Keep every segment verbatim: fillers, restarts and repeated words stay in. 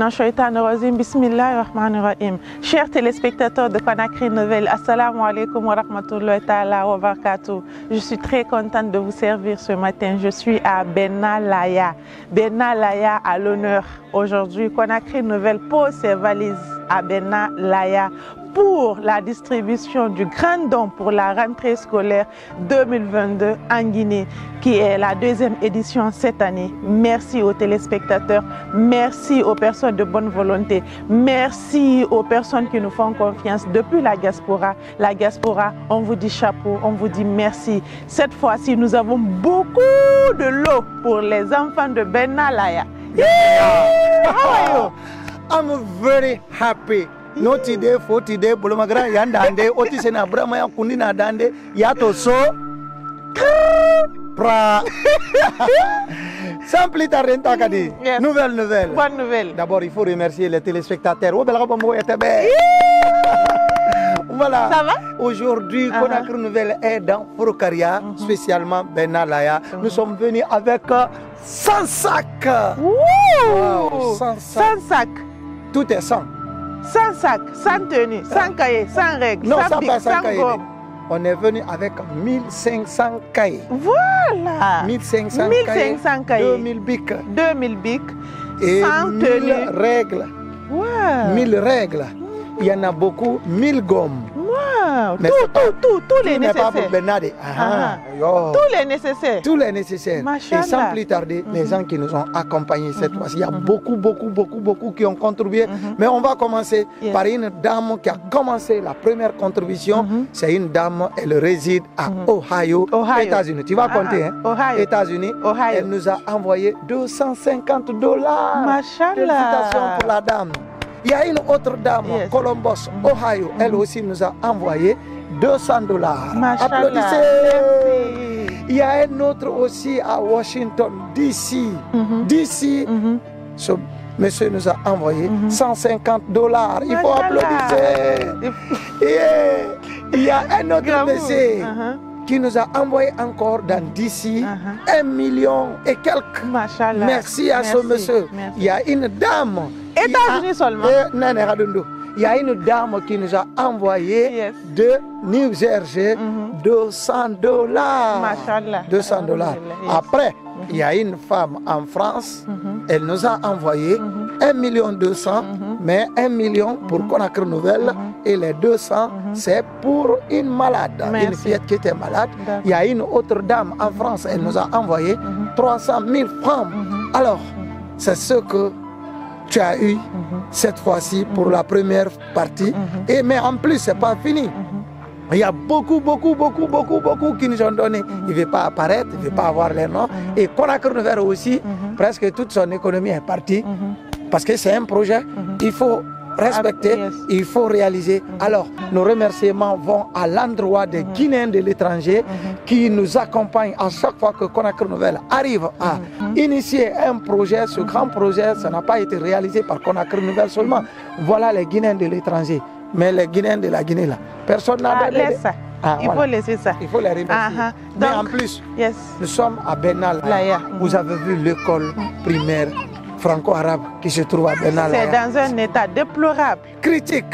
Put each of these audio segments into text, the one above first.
minash shaitanir rajim. Bismillahirrahmanirrahim. Chers téléspectateurs de Conakry Nouvelle, assalamu alaikum wa rahmatullahi ta'ala wa barakatuh. Je suis très contente de vous servir ce matin. Je suis à Benalaya. Benalaya à l'honneur. Aujourd'hui, Conakry Nouvelle pose ses valises à Benalaya pour la distribution du grand don pour la rentrée scolaire deux mille vingt-deux en Guinée, qui est la deuxième édition cette année. Merci aux téléspectateurs, merci aux personnes de bonne volonté, merci aux personnes qui nous font confiance depuis la diaspora. La diaspora, on vous dit chapeau, on vous dit merci. Cette fois-ci, nous avons beaucoup de lots pour les enfants de Benalaya. Yeah! How are you? I'm very happy. No today, for today, Bolomagra, Yandande, Otisena Brama, Kundina Dande, Yato So, Pra. Sans plus tarder, Takadi. Yes. Nouvelle, nouvelle. Bonne nouvelle. D'abord, il faut remercier les téléspectateurs. Voilà. Ça va? Aujourd'hui, Uh-huh. Conakry Nouvelle est dans Forokaria, uh-huh. spécialement Benalaya. Uh-huh. Nous sommes venus avec cent sacs. Wow. cent cent sacs. Tout est cent. cent sacs, sans tenue, sans cahier, sans règles, Non, sans ça bic, pas sans sans cahier. gomme. On est venu avec mille cinq cents cahiers. Voilà. mille cinq cents mille cinq cents cahiers. deux mille bics. deux mille bics. Et sans mille tenue. règles. Wow. mille règles. Il y en a beaucoup. mille gommes. Wow. Mais Tout, tout, tout, tous les Tout n'est pas pour nécessaires. Bernade. Ah, yo. Tous les nécessaires. Tous les nécessaires. Machallah. Et sans plus tarder, Mm-hmm. les gens qui nous ont accompagnés cette Mm-hmm. fois-ci, il y a Mm-hmm. beaucoup, beaucoup, beaucoup, beaucoup qui ont contribué. Mm-hmm. Mais on va commencer Yes. par une dame qui a commencé la première contribution. Mm-hmm. C'est une dame, elle réside à Mm-hmm. Ohio, Ohio. États-Unis. Tu vas Ah, compter, hein? Ohio. États-Unis. Ohio. Elle nous a envoyé deux cent cinquante dollars. Machallah. Félicitations pour la dame. Il y a une autre dame, Yes. Columbus, Ohio. Elle aussi nous a envoyé deux cents dollars. Machallah. Applaudissez. Merci. Il y a un autre aussi à Washington, D C. Mhm. D C, Mhm. ce monsieur nous a envoyé Mhm. cent cinquante dollars. Il faut Machallah. applaudir. Et il y a un autre Bravo. monsieur Uh-huh. qui nous a envoyé encore dans D C Uh-huh. un million et quelques. Machallah. Merci à ce Merci. monsieur. Merci. Il y a une dame. qui États-Unis a- seulement. Eh, non, non, Radundu. Il y a une dame qui nous a envoyé Yes. de New Jersey Mhm. deux cents dollars. Machallah. deux cents dollars. Alhamdulillah, yes. Après, il y a une femme en France, Mhm. elle nous a envoyé Mhm. un million deux cents, Mhm. mais un million pour Conakry Nouvelle et les deux cents, c'est pour une malade, Merci. une fillette qui était malade. D'accord. Il y a une autre dame en France, elle nous a envoyé Mhm. trois cent mille francs. Mhm. Alors, c'est ce que tu as eu cette fois-ci pour la première partie. Mhm. Et mais en plus, c'est pas fini. Il y a beaucoup, beaucoup, beaucoup, beaucoup, beaucoup qui nous ont donné. Il ne veut pas apparaître, il ne veut pas avoir les noms. Et Conakry Nouvelle aussi, presque toute son économie est partie. Parce que c'est un projet, il faut respecter, Ah, yes. il faut réaliser. Alors, nos remerciements vont à l'endroit des Guinéens de l'étranger qui nous accompagnent à chaque fois que Conakry Nouvelle arrive à initier un projet. Ce grand projet, ça n'a pas été réalisé par Conakry Nouvelle seulement. Voilà les Guinéens de l'étranger. Mais les Guinéens de la Guinée, là, personne n'a Ah, donné. laisse ça. Ah, Il voilà. faut laisser ça. Il faut les remercier. Ah, ah. Mais Donc- en plus, Yes. nous sommes à Benal. Laya. Vous avez vu l'école primaire franco-arabe qui se trouve à Benal. C'est dans un état déplorable. Critique.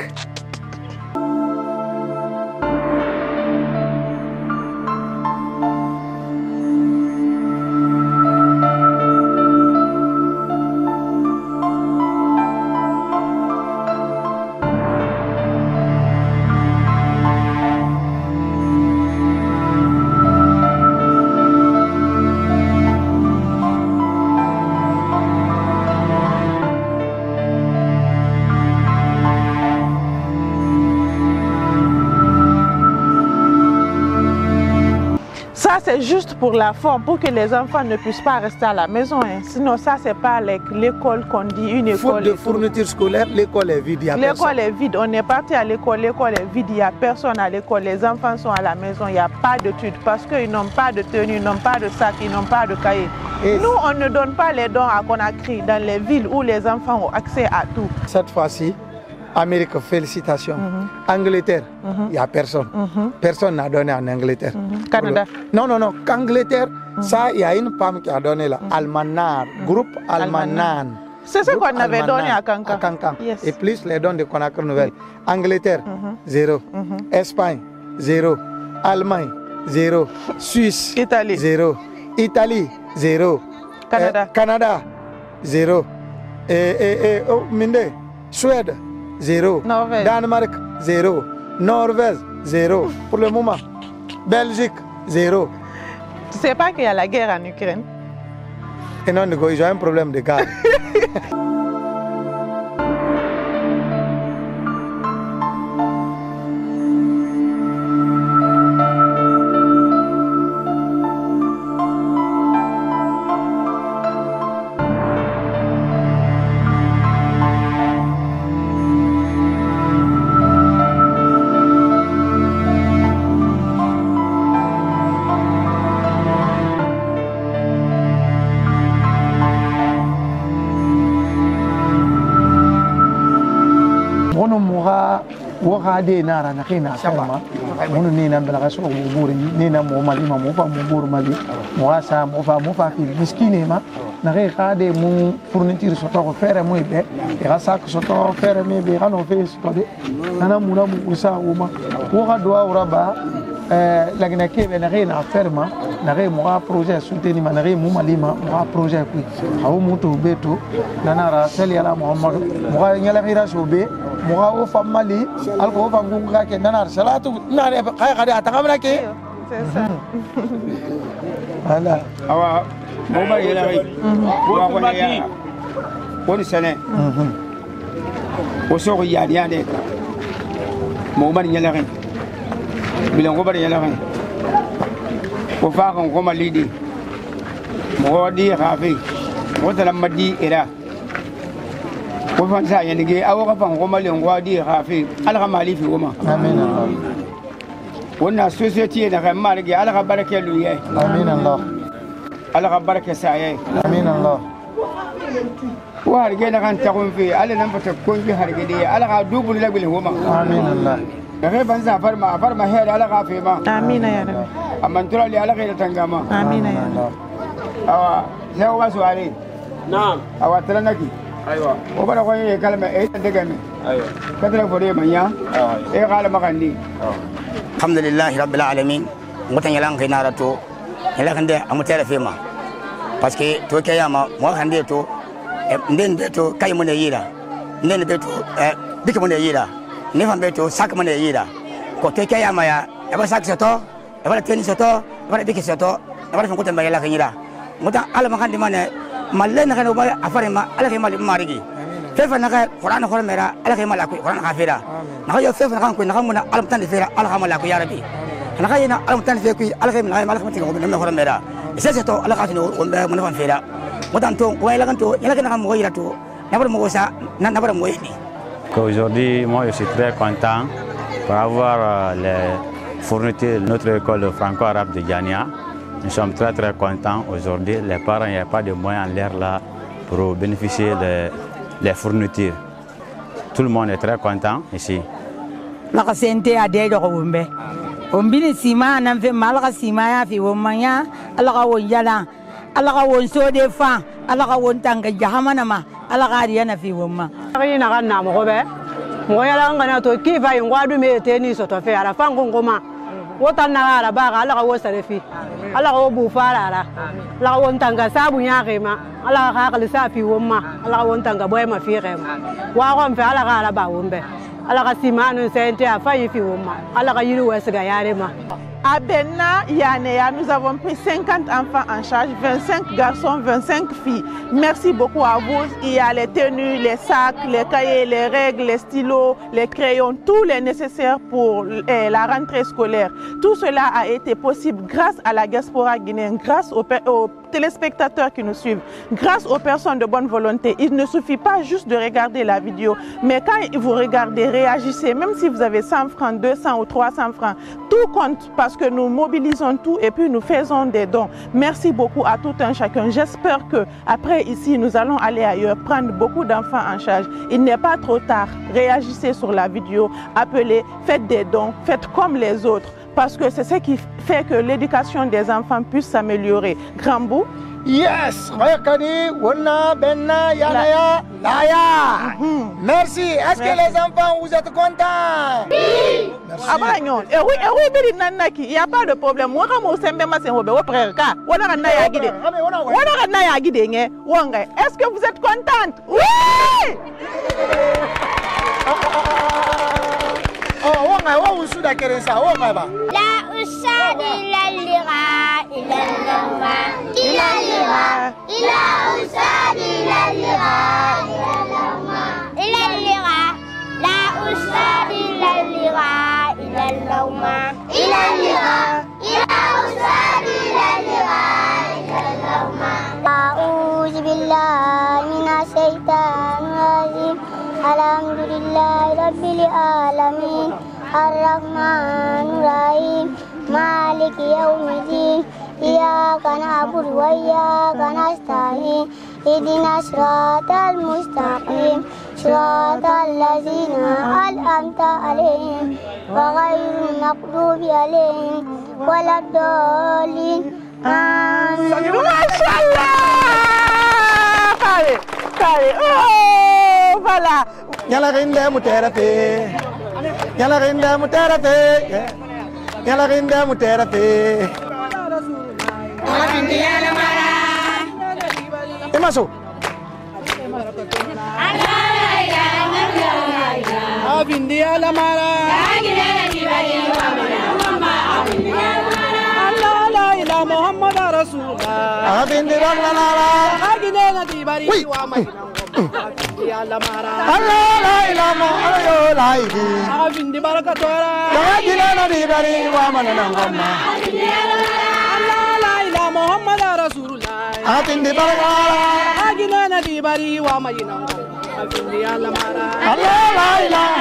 Ça, c'est juste pour la forme, pour que les enfants ne puissent pas rester à la maison. Hein. Sinon, ça, c'est pas l'école qu'on dit, une Faute école. de et tout. fourniture scolaire, l'école est vide. il y a L'école personne. est vide. On est parti à l'école, l'école est vide. Il n'y a personne à l'école. Les enfants sont à la maison. Il n'y a pas d'études parce qu'ils n'ont pas de tenue, ils n'ont pas de sac, ils n'ont pas de cahier. Et Nous, on ne donne pas les dons à Conakry dans les villes où les enfants ont accès à tout. Cette fois-ci, Amérique, félicitations. Angleterre, il n'y a personne. Personne n'a donné en Angleterre. Canada. Non, non, non. Qu'Angleterre, ça, il y a une femme qui a donné là. Almanar, groupe Almanan. C'est ce qu'on avait donné à Kankan. À Kankan. Yes. Et plus les dons de Conakry Nouvelle. Angleterre, mm-hmm. zéro. Mm-hmm. Espagne, zéro. Allemagne, zéro. Suisse, Italie, zéro. Italie, zéro. Canada, eh, Canada, zéro. Et, et, et oh, Minde, Suède, zéro. Norvège, Danemark, zéro. Norvège, zéro. Pour le moment. Belgique, zéro. Tu sais pas qu'il y a la guerre en Ukraine? Et non, ils ont un problème de gaz. Wahade nara na kina sama munu ni na bela kaso muburi ni na mo mali ma mo fa muburu mali mo asa mo fa mo fa fi miskine ma na ke kade mu fourniture soto ko fere mo be e ga sa ko soto fere me be kano fe soto de nana muna mu usa uma wo ga do awra ba eh lagina ke be na ke na ferma na ke mo projet soutenu ma na ke mu mali ma mo projet ku hawo mu to beto nana ra seli ala muhammad mo ga nyala khira so be moga o famali alko fangu ka ke nanar salatu nare kay kadi atangamna ke c'est ça. Voilà. Awa mo ba yela ray wa ko ya woni sene o so ko yadi yade mo ba nyala ray bilan ko ba yela ray ko fa ko ko malidi mo di khafi mo talam madi ira ko fan sa yani ge awo ka fan ko mali ngwa di khafi alga mali fi woma amin allah wonna society na ka mali ge alga barake lu ye amin allah alga barake sa ye amin allah wa harge na kan ta kun fi ala nan fata kun bi harge de alga dubul la bil woma amin allah da kai ban sa farma farma he da alga fi ma Amin ya rabbi. amma tura li alga da tangama Amin ya rabbi. awa sai wa suare na'am awa talanaki ايوه وبدا خوي كلمه ايه دغمي ايوه كدر فوري مانيا ايه قال مكاندي الحمد لله رب العالمين متن يلان كيناراتو يلا كنده امتير فيما باسكي تو كياما مو كاندي تو ندين بيتو كاي من ييرا ندين بيتو بيك من ييرا نيفان بيتو ساك من ييرا كو تو كياما يا ابا ساك سوتو ابا تني سوتو ابا بيك سوتو ابا فنكو تمبا يلا كينيرا متا على مكاندي مانه مالنا كانوا بقى أفرما على كي مال مارجي كيف نقول قرآن قرآن مرا على كي مال أكو قرآن كافيرا نقول كيف نقول كنا نقول على متن فيرا على كي مال أكو يا ربي نقول هنا على متن فيرا كي على كي مال مال متن قبل نمنا قرآن مرا إساسا على كاتين ومن نفهم فيرا متن تو ويلا كنتو يلا كنا نقول مغيرة تو نبر مغوسا نبر مغيني. Aujourd'hui, moi je suis très content pour avoir les fournitures de notre école franco-arabe de Diania. Nous sommes très très contents aujourd'hui. Les parents, il n'y a pas de moyens en l'air là pour bénéficier des les fournitures. Tout le monde est très content ici. La sente a de Rombe. Ombini sima nan fe malaka sima ya fi womanya alaka wonjala alaka wonso de fa alaka wontanga jahamana ma alaka riya na fi womma. Ari na kan na mo be. Mo yala ngana to ki fa yongwadu me teni so to fe ara fa ngongoma. Wota na ara ba alaka wo sarefi. Alaka wo bu fara ara. La wontanga sabu nya rema. Alaka ka kali sa fi womma. Alaka wontanga boy ma fi rema. Wa ko mfe alaka ara ba wombe. Alaka simanu sente a fa yi fi womma. Alaka yiru wesga yarema. À Benna, Yanea, nous avons pris cinquante enfants en charge, vingt-cinq garçons, vingt-cinq filles. Merci beaucoup à vous. Il y a les tenues, les sacs, les cahiers, les règles, les stylos, les crayons, tous les nécessaires pour eh, la rentrée scolaire. Tout cela a été possible grâce à la diaspora guinéenne, grâce aux, aux téléspectateurs qui nous suivent, grâce aux personnes de bonne volonté. Il ne suffit pas juste de regarder la vidéo, mais quand vous regardez, réagissez, même si vous avez cent francs, deux cents ou trois cents francs, tout compte parce que nous mobilisons tout et puis nous faisons des dons. Merci beaucoup à tout un chacun. J'espère que après ici, nous allons aller ailleurs, prendre beaucoup d'enfants en charge. Il n'est pas trop tard. Réagissez sur la vidéo, appelez, faites des dons, faites comme les autres. Parce que c'est ce qui fait que l'éducation des enfants puisse s'améliorer. Grambou. Yes, Rekani, Wona, Benna, Yanaya, Laya. Merci. Est-ce que les enfants, vous êtes contents? Oui. Merci. Ah bah non. Et oui, et oui, mais il n'y a pas de problème. Moi, quand je suis bien, c'est mon frère. On a un aya guidé. On a un aya guidé. Est-ce que vous êtes contente? Oui. Oh, on a on sous la ça. On va ba. La usad ila lira ila lama ila lira ila usad ila lira ila lama ila lira la usad ila lira ila lama ila lira ila usad ila lira ila lama. A'udzu billahi minash shaitanir rajim. Alhamdulillahi rabbil alamin. Ar-Rahmanir Rahim. Maliki yawmiddin. Iyyaka na'budu wa iyyaka nasta'in. Ihdinas siratal mustaqim. Siratal ladzina an'amta 'alaihim ghairil maghdubi 'alaihim waladdallin. Amin. Mashallah. Allez, allez. Oh, voilà. Yala rinda muterape. Yala rinda muterape. Yala rinda muterape. Emaso. Abindi ala mara. Allah la ilaha Muhammad Rasulullah. Abindi la la la. Agine na dibari wa mai. Allah la ilaha Muhammad la ilaha. Abindi barakatora. Agine na dibari wa manana ngoma. Allah la ilaha Muhammad Rasulullah. Abindi barakala. Agine na dibari wa mai ngoma. Abindi ala mara. Allah la ilaha.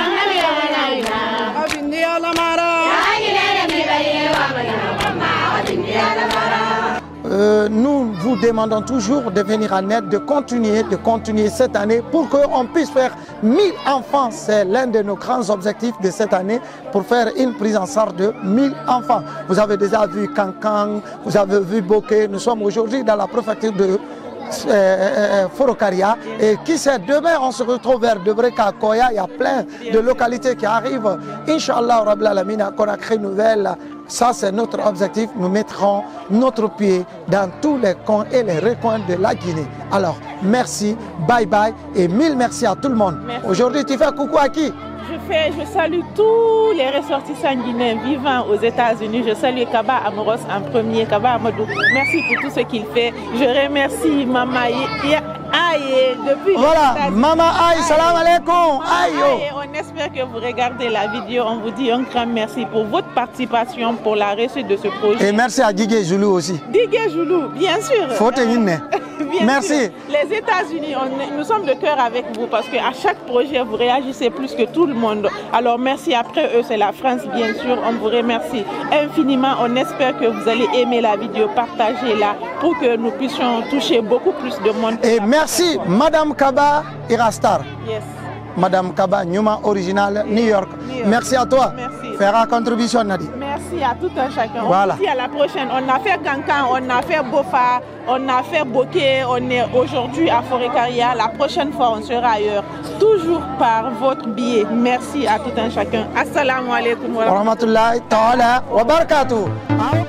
Abindi ala mara. Agine na dibari wa mai ngoma. Abindi ala mara. Euh, nous vous demandons toujours de venir en aide, de continuer, de continuer cette année pour qu'on puisse faire mille enfants. C'est l'un de nos grands objectifs de cette année pour faire une prise en charge de mille enfants. Vous avez déjà vu Kankan, vous avez vu Bokeh. Nous sommes aujourd'hui dans la préfecture de euh, euh, Forokaria. Et qui sait, demain on se retrouve vers Debreka, Koya. Il y a plein de localités qui arrivent. Inch'Allah, Rabbil Alamin, à Conakry Nouvelle. Ça, c'est notre objectif. Nous mettrons notre pied dans tous les coins et les recoins de la Guinée. Alors, merci, bye bye et mille merci à tout le monde. Aujourd'hui, tu fais coucou à qui? Je, fais, je salue tous les ressortissants guinéens vivant aux États-Unis. Je salue Kaba Amoros en premier, Kaba Amadou. Merci pour tout ce qu'il fait. Je remercie Mama Aïe depuis voilà, les Mama Aïe, salam alaikum. Aïe, on espère que vous regardez la vidéo. On vous dit un grand merci pour votre participation, pour la réussite de ce projet. Et merci à Guigué Joulou aussi. Guigué Joulou, bien sûr. Faut te merci. Sûr. Les États-Unis, nous sommes de cœur avec vous parce qu'à chaque projet, vous réagissez plus que tout le monde. Alors merci, après eux, c'est la France, bien sûr. On vous remercie infiniment. On espère que vous allez aimer la vidéo, partagez-la pour que nous puissions toucher beaucoup plus de monde. Et merci, Madame Kaba Irastar. Yes. Madame Kaba, Numa original, New York. New York. Merci à toi. Merci. Fera contribution, Nadi. Merci à tout un chacun. Voilà. On se dit à la prochaine. On a fait Kankan, on a fait Bofa, on a fait Bokeh, on est aujourd'hui à Forokaria. La prochaine fois, on sera ailleurs. Toujours par votre biais. Merci à tout un chacun. Assalamu alaikum wa rahmatullahi wa barakatuh.